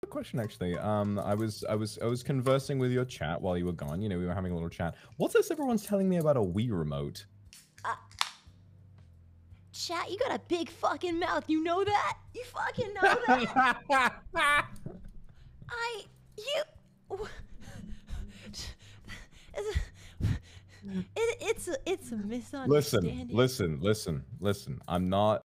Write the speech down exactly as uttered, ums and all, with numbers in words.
question actually. Um, I was I was I was conversing with your chat while you were gone. You know, we were having a little chat. What's this everyone's telling me about a Wii remote? Uh, chat, you got a big fucking mouth. You know that? You fucking know that? I you. It, it's a it's a misunderstanding. Listen, listen, listen, listen. I'm not